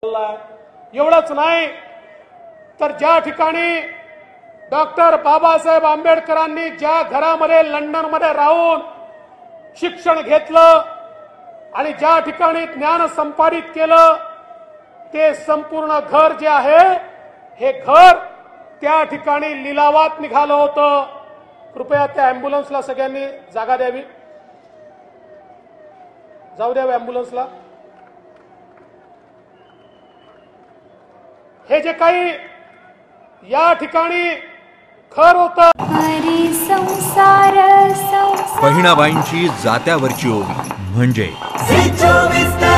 एवढंच नाही तर ज्या ठिकाणी डॉक्टर बाबासाहेब आंबेडकरांनी ज्या घरामध्ये लंडनमध्ये राहून शिक्षण घेतलं आणि ज्या ठिकाणी ज्ञान संपादित केलं ते संपूर्ण घर जे आहे हे घर त्या ठिकाणी लिलावात निघालं होतं। कृपया त्या ॲम्ब्युलन्सला सगळ्यांनी जागा द्यावी, जाऊ द्यावी ॲम्ब्युलन्सला। हे जे काही या ठिकाणी खर होतं बहिणाबाईंची जात्यावरची ओवी म्हणजे